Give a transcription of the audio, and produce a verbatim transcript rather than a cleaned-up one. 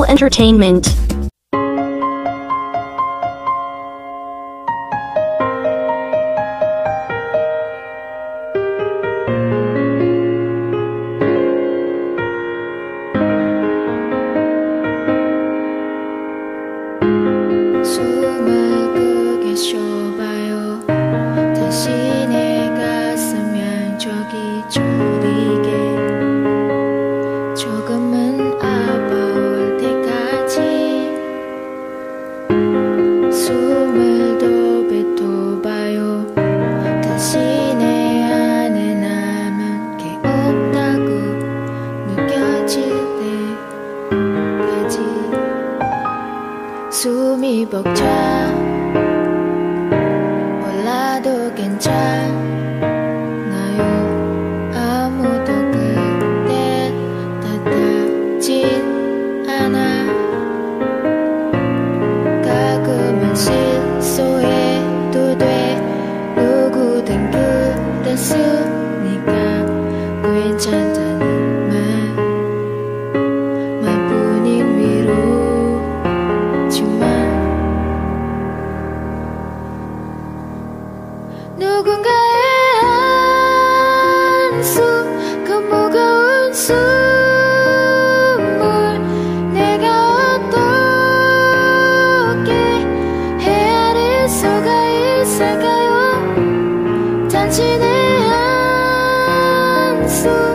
Global Entertainment. 숨을 크게 쉬어봐요. 다시 내 가슴 양쪽이 저리게 조금은 아파올 때까지 숨을 더 뱉어봐요. 다시 내 안에 남은 게 없다고 느껴질 때까지 숨이 벅차 몰라도 괜찮아요. 아무도 그댈 탓하진 않아. 가끔은 실수해도 돼. 누구든 그랬으니까 괜찮다는 말 말뿐인 위로지만 누군가의 한숨 그 무거운 숨을 내가 어떻게 헤아릴 수가 있을까요? 당신의 한숨